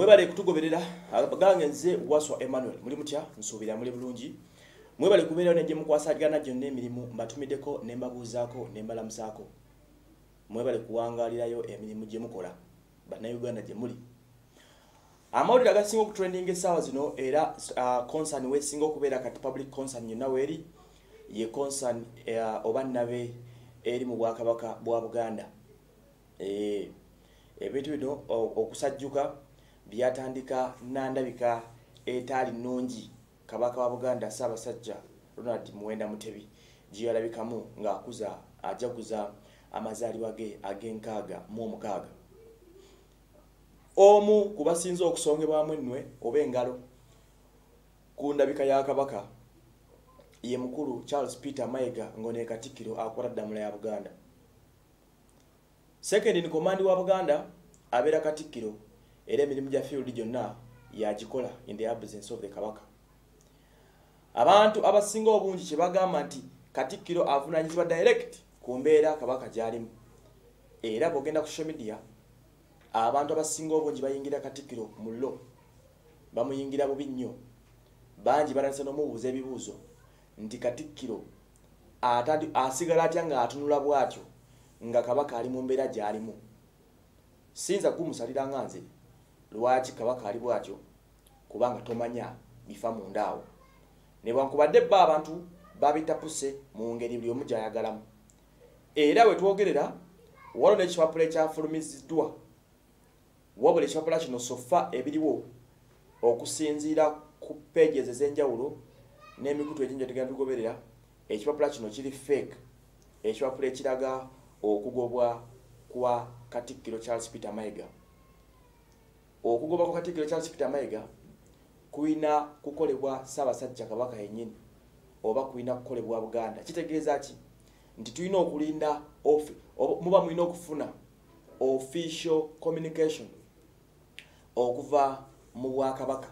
Mwebale kutugoberera abagange nze Waswa Emmanuel muri mutya nsuubira muri bulungi. Mwebale kubeera ne gye mukwasagana gyonna emirimu mbatumideko ne mbabuuzaako ne mbalamusaako. Mwebale kuwangaalirayo emirimu gye mukola bannayuganda gye muli. Amawulire agasinga okutrendinga essaawa zino era concern weesinga okubeera kati public concern yonna weeri ye concern oba nabe eri mu Bwakabaka bwa Buganda. Ebintu bino okusajjuka byatandika nandabika etaali nnungi Kabaka wa Buganda Ssaabasajja Ronald Muwenda Mutebi gye yalabikamu ng'akuza ajaguza amazaalibwa ge ag'enkaaga mu omukaaga. Omu ku basinze okusongebwamu ennwe oba engalo ku ndabika ya Kabaka ye mukulu Charles Peter Mayiga ng'one Katikiro akola ddamula ya Buganda. Second in command wa Buganda abeera Katikiro era emirimu gya field gyonna yagikola in the absence of the Kabaka. Abantu abasinga obungi kye bagamba nti Katikiro avunaanyizibwa direct ku mbeera Kabaka gy'alimu. Era bw'ogenda ku social media abantu abasinga obungi bayingira Katikiro mullo bamuyingira bubi nnyo. Bangi baranisa n'omubuuza ebibuuzo nti Katikiro asigala atya ng'atunula bw'atyo nga Kabaka ali mu mbeera gy'alimu. Sinza kumusalira nga nze lwaki Kabaka ali bw'atyo kubanga tomanya bifa munda awo. Ne bwankubadde bba abantu babitapuse mu ngeri buli omu gy'ayagalamu. Era we twogerera waliwo n'ekipapula ekyafulumiziddwa. Wabula ekipapula kino sofa ebiriwo okusinziira ku pages ez'enjawulo n'emikutu egingi tugenda tugoberera, ekipapula kino kiri fake. Ekipapula ekiraga okugobwa kwa Katikiro Charles Peter Mayiga. Okugobwa kwa Katikiro Charles Peter Mayiga kuina kukolebwa Ssaabasajja Kabaka yennyini oba kuina kukolebwa Buganda. Kitegeeza ki? Nti tulina okulinda muba mulina okufuna official communication okuva mu Bwakabaka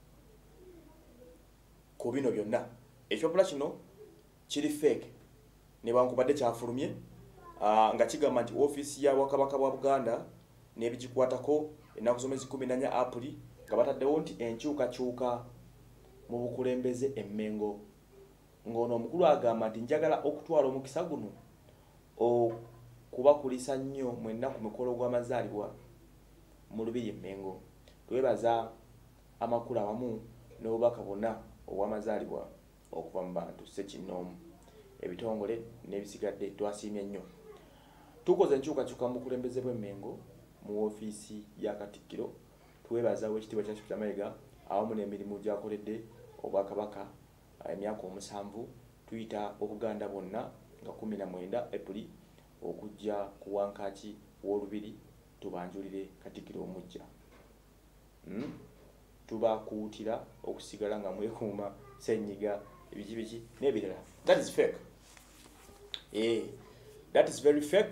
ku bino byonna. Ekipapula kino kiri fake ne bwankubadde kyafulumye nga kigamba nti office ya Bwakabaka bwa Buganda n'ebigikwatako ennaku z'omwezi 14 April nga bataddewo nti enkyukakyuka mu bukulembeze emmengo. Ng'ono omukulu agamba nti njagala okutwala omukisa guno okubakulisa nnyo mwenna ku mukolo gw'amazaalibwa mu Lubiri Emmengo. Twebaza amakulu awamu n'obubaka bwonna obw'amazaalibwa okuva mu bantu ssekinnoomu, ebitongole n'ebisigadde twasiimye nnyo. Tukoze enkyukakyuka mu bukulembeze bw'emmengo mu ofiisi ya Katikiro. Twebaza Oweekitiibwa Charles Peter Mayiga awamu n'emirimu gy'akoledde Obwakabaka emyaka 7 tuyita Obuganda bwonna nga 19 April okujja ku wankaaki w'Olubiri tubanjulire Katikiro omujja. Tubakuutira okusigala nga mwekuuma ssenyiga ebiki n'ebirala. That is fake. That is very fake.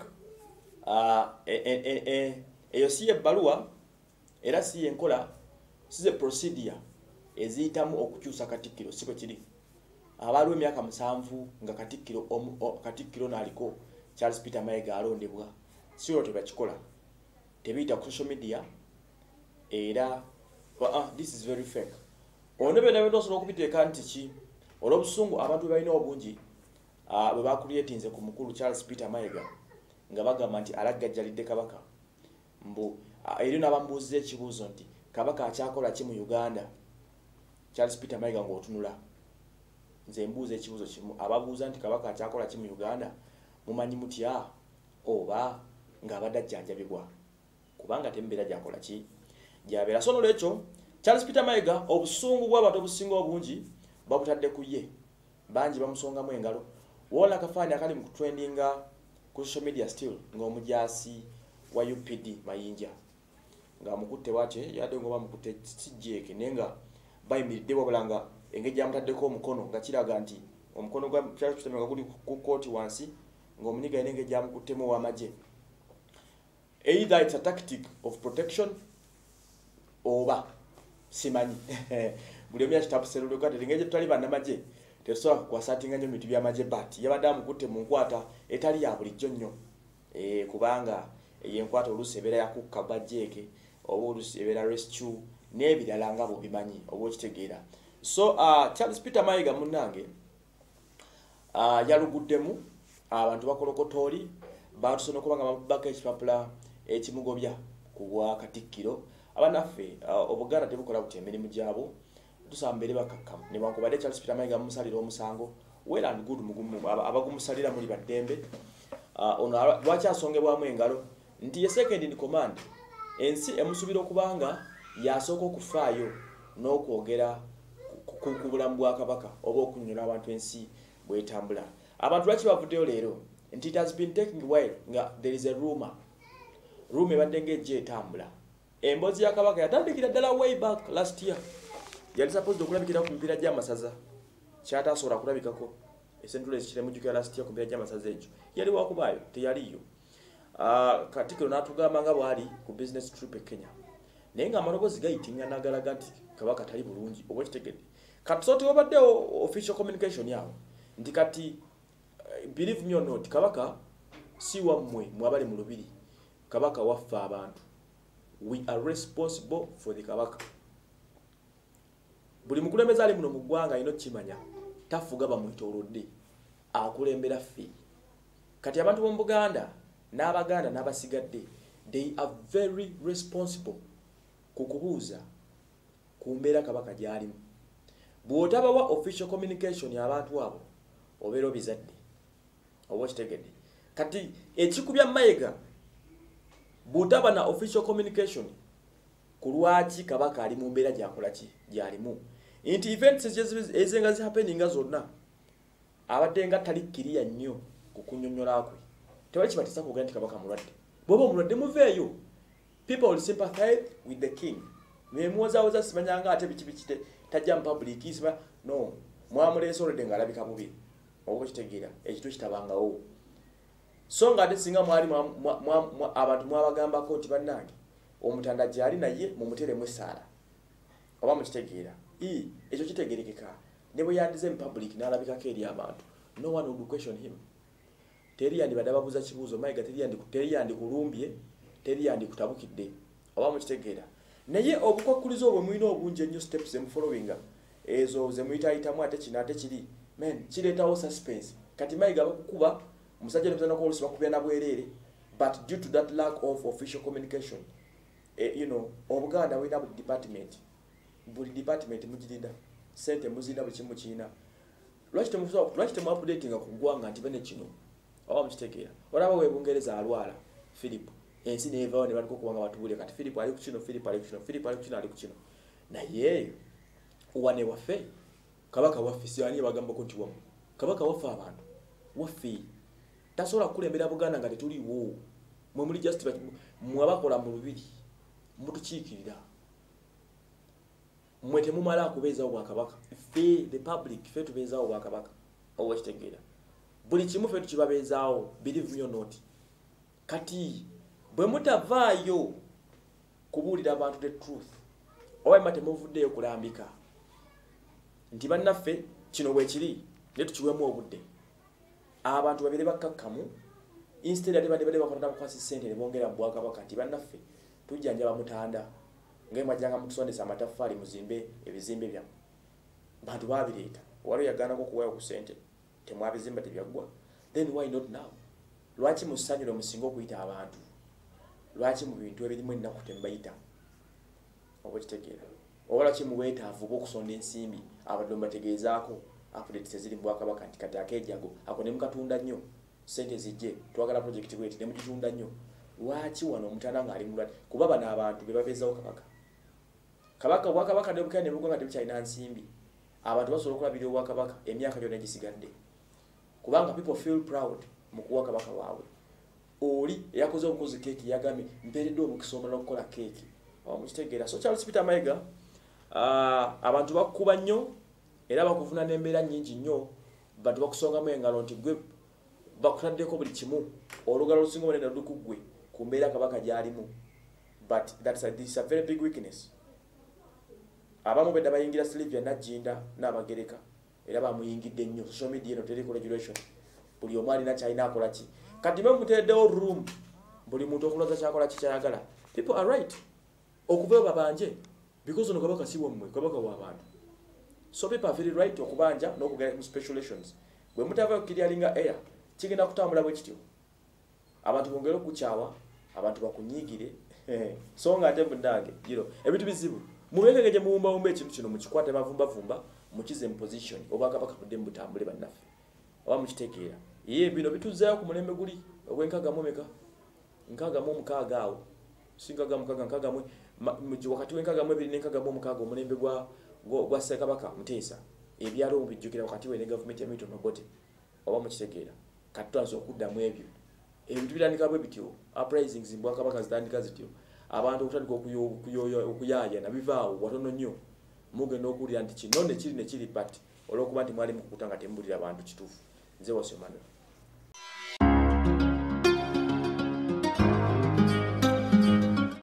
Eyo si ebaluwa era si enkola, si ze procedure eziyitamu okukyusa Katikiro. Si bwe kiri. Abaaliwo emyaka 7 nga Katikiro n'aliko Charles Peter Mayiga alondebwa. Si olwo tebakikola. Tebiyita ku social media era this is very fake. Ono bwe nabe tosobola okubiteeka nti ki olw'obusungu abantu balina obungi bwe bakuliyetinze ku mukulu Charles Peter Mayiga nga bagamba nti alaggajjalidde Kabaka. Mbu eri n'abamubuuziza ekibuuzo nti Kabaka akyakola ki mu Uganda? Charles Peter Mayiga ng'otunula. Nze mbuuza ekibuuzo kimu, ababuuza nti Kabaka akyakola ki mu Uganda mumanyi mutya oba ng'abadde ajjanjabibwa? Kubanga tembeera gyakola ki gyabeera. So n'olwekyo Charles Peter Mayiga obusungu bw'abantu obusinga obungi babutadde ku ye. Bangi bamusongamu engalo. Wona akafaani akali mu kutrendinga ku social media still ng'omujaasi wa UPD Mayinja ng'amukutte bw'atyo yadde ng'oba mukutte kijjeeke naye nga bayimiridde wabula nga engeri gy'amutaddeko omukono nga kiraga nti omukono gwa Charles Peter Mayiga guli ku kooti wansi ng'omunyiga yina engeri gy'amukuttemu ow'amagye. Either it's a tactic of protection oba simanyi. Buli omu yakitabuseruleko ate engeri gye tutali bannamagye tetusobola kukwasatinga nnyo bintu by'amagye but yabadde amukutte mu nkwata etali ya bulijjo nnyo kubanga yenkwata oluusi ebeera yakukka bajjeeke obulusi ebera rescue n'ebirala nga bo bimanyi obokitegeera. So Charles Peter Mayiga munnange yaluguddemu abantu bakolokotooli batusona kubanga babaka ekipapula ekimugobya kubwa Katikiro abanaffe obuganda tebukola buti emirimu gyabo tusambere bakakkamu ne bankubadde Charles Peter Mayiga musalira omusango well and good mugumu abagumusalira muri baddembe ono lwaki asongebwamu engalo nti ye second in command ensi emusubira okubanga yasooka okufaayo n'okwogera ku bulamu bwa kabaka oba okunyonyola abantu ensi bwetambula. Abantu lwaki bavuddeyo leero nti it has been taking a while nga there is a rumor ebadde ng'ejja etambula. Emboozi ya kabaka yatandikira ddala way back last year yali supposed okulabikira ku mipiira gy'amasaza kyatasobola kulabikako essentula ekiremujjukira last year ku mipiira gy'amasaza egyo yali wakubaayo teyaliyo. Katikiro n'atugamba nga bwali ku business trip e Kenya naye nga amaloboozi gayitinga nagalaga nti kabaka tali bulungi oba kitegedde kati so tewabaddewo official communication yawo nti kati believe me or not kabaka si wammwe mwabali mu lubiri kabaka waffe abantu we are responsible for the kabaka. Buli mukulembeza ali muno mu ggwanga ino kimanya tafuga bamwitoolodde akulembera ffe kati abantu b'omu Buganda n'Abaganda n'abasigadde they are very responsible kukubuuza ku mbeera kabaka gy'alimu. Bw'otabawa official communication y'abantu abo obeera obizadde oba kitegedde. Kati ekikubya Mayiga bw'otaba na official communication ku lwaki kabaka ali mu mbeera gy'akola ki gy'alimu nti events ezenga zi happeninga zonna abadde nga tali kiriya nnyo ku kunnyonnyola kwe tewali kibatisa kugenda nti kabaka mulwadde bw'oba omulwadde muveeyo people will sympathize with the king nemwozawoza simanyanga ate biki tajja mu public isima no mwamuleese olwedde ng'alabika bubi oba kitegeera ekitu kitabangawo so nga ate singa mwali abantu mwabagambako nti bannange omutanda gyali naye mumuteremu essaala oba mukitegeera ekyo kitegerekeka ne bwe yandize mu public n'alabikako eri abantu no one would question him. Teri yandibadde ababuuza kibuuzo Mayiga teri yandikulumbye teri yandikutabukidde oba mukitegeera naye obukwakulizo obwo mulina obungi ennyo steps emufollowinga ezo ze muyitayitamu ate kino ate kiri kireetawo suspense. Kati Mayiga bakukuba omusajja ne muzana ko olusi bakubya na bwereere but due to that lack of official communication Obuganda bulina buli department mugirida sente muzirina buli kimu kiina lwaki temu updatinga ku ggwanga nti bene kino oba mukitegeera olaba weBungereza alwala Philip ensi neevaawo ne baliko kubanga batubuulire kati Philip ali ku kino Philip ali ku kino naye wane waffe kabaka waffe siani bagambako nti wamu kabaka waffe abantu waffe tasobola kukulembera Buganda nga tetuliwo mwe muli just mwabakola mu lubiri mutukiikirira mwe temumala kubeezaawo bwakabaka ffe the public ffe tubeezaawo bwakabaka oba kitegeera buli kimu ffe tukibabeezaawo believe me or not. Kati bwe mutavaayo kubuulira abantu the truth oba mba temuvuddeyo kulambika nti bannaffe kino bwe kiri ne tukiwemu obudde abantu babiri bakkakkamu instead ate badde bakolana bukwasi ssente ne bongera mu bwakabaka nti bannaffe tujjanjaba mutanda ng'emwajjanga mutusondesa amataffaali muzimbe ebizimbe byammwe bantu baabireeta waliwo yagaanako okuwaayo ku ssente temwabizimba tebyaggwa then why not now? Lwaki musanyule musinga okuyita abantu lwaki mu bintu ebirimu ennaku tembayita oba kitegeera oba lwaki muweetaavu bw'okusonda ensimbi abadde mubategeezaako updates eziri mu bwakabaka nti kati akeejago ako ne mukatunda nnyo ssente zijje twagala projekiti bweti ne mugitunda nnyo lwaki wano omutanda ng'ali mulwadde kuba bano abantu be babeezawo kabaka obwakabaka ne bukaya ne bugwa nga tebukyalina nsimbi abantu basobola okulabirira obwakabaka emyaka gyonna egisigadde kubanga people feel proud mu kuwa kabaka waabwe oli eyakoze obukozi keeki yagambye mpeereddwa omukisa omulala okukola keeki oba mukitegeera. So Charles Peter Mayiga abantu bakukuba nnyo era bakufuna n'embeera nnyingi nnyo bantu bakusongamu engalo nti gwe bakutaddeko buli kimu olugalo lusinga obunene lukuggwe ku mbeera kabaka gy'alimu but this a very big weakness. Abamu bedda bayingira Sylvia Najinda n'abagereka era bamuyingidde nnyo social media eno teriko regulation buli omu alina kyalina akola ki kati mwe muteddewo room buli muntu okulaza kyakola kikyayagala people are right okuva babanje because ono kabaka siwo mmwe kabaka wa abantu. So people are very right okubanja n'okugera mu speculations. Bwe mutava clearinga air kigenda kutambula bwe kityo. Abantu bongera okukyawa, abantu bakunyigire. So nga ate mundange, ebintu bizibu. Mubekegeje muwumba ekintu kino mukikwate bavumba mukize mu position oba kabaka kudde mutambule bannaffe. Oba mukitegeera. Bino bituzaayo ku mulembe guli ogwenkaga mumeka. Nkaga mu mukaaga awo. Sinkaga mukaga nkaga mu wakati wenkaga mu ebiri nenkaga mu mukaaga omulembe gwa Ssekabaka Muteesa. Ebyalo bijjukira wakati we ne government ya Milton Obote. Oba mukitegeera. Katwazo okuddamu ebyo. Ebintu bitandika bwe bityo. Uprisings mbwa kabaka zitandika zityo. Abantu okutandika okuyaaya na bivaawo watono nnyo. Mugenda okulira nti kino ne kiri but olwokuba nti mwali mukutanga tembulira abantu kituufu. Nze Wasomano.